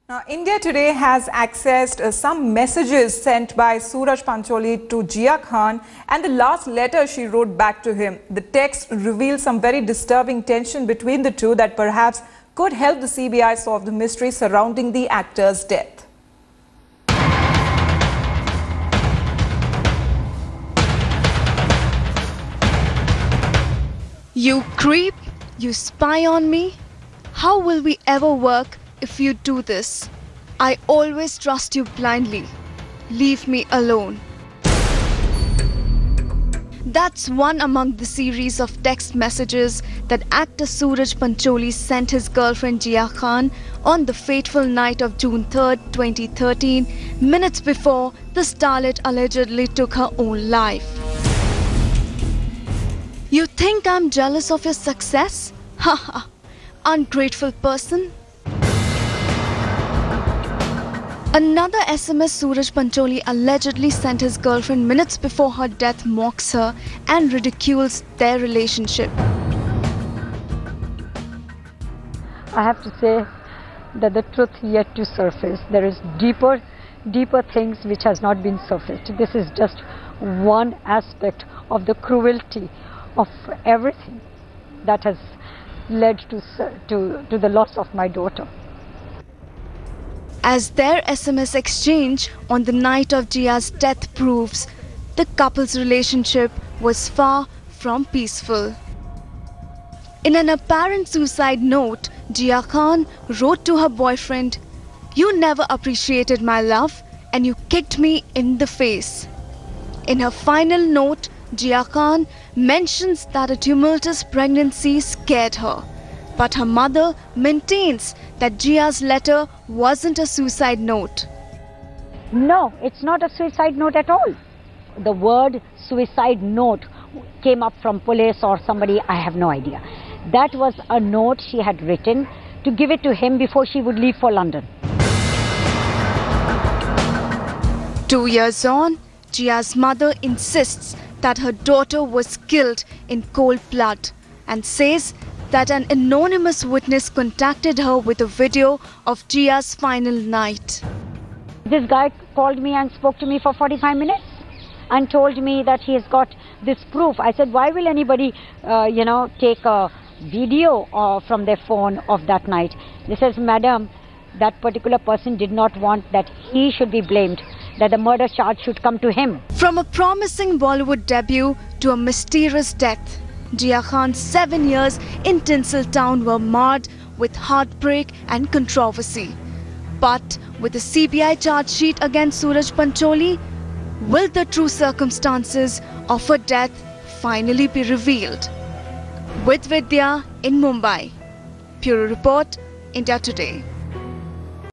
Now, India Today has accessed some messages sent by Suraj Pancholi to Jia Khan and the last letter she wrote back to him. The text reveals some very disturbing tension between the two that perhaps could help the CBI solve the mystery surrounding the actor's death. You creep, you spy on me. How will we ever work if you do this? I always trust you blindly. Leave me alone. That's one among the series of text messages that actor Suraj Pancholi sent his girlfriend Jia Khan on the fateful night of June 3rd, 2013, minutes before the starlet allegedly took her own life. You think I'm jealous of your success? Haha, ungrateful person. Another SMS Suraj Pancholi allegedly sent his girlfriend minutes before her death mocks her and ridicules their relationship. I have to say that the truth yet to surface. There is deeper things which has not been surfaced. This is just one aspect of the cruelty of everything that has led to the loss of my daughter. As their SMS exchange on the night of Jia's death proves, the couple's relationship was far from peaceful. In an apparent suicide note, Jia Khan wrote to her boyfriend, "You never appreciated my love and you kicked me in the face." In her final note, Jia Khan mentions that a tumultuous pregnancy scared her. But her mother maintains that Jia's letter wasn't a suicide note. No, it's not a suicide note at all. The word suicide note came up from police or somebody, I have no idea. That was a note she had written to give it to him before she would leave for London. 2 years on, Jia's mother insists that her daughter was killed in cold blood and says that an anonymous witness contacted her with a video of Jia's final night. This guy called me and spoke to me for 45 minutes and told me that he has got this proof. I said, why will anybody, take a video from their phone of that night? He says, madam, that particular person did not want that he should be blamed, that the murder charge should come to him. From a promising Bollywood debut to a mysterious death, Jia Khan's 7 years in Tinseltown were marred with heartbreak and controversy. But with the CBI charge sheet against Suraj Pancholi, will the true circumstances of her death finally be revealed? With Vidya in Mumbai. Bureau Report, India Today.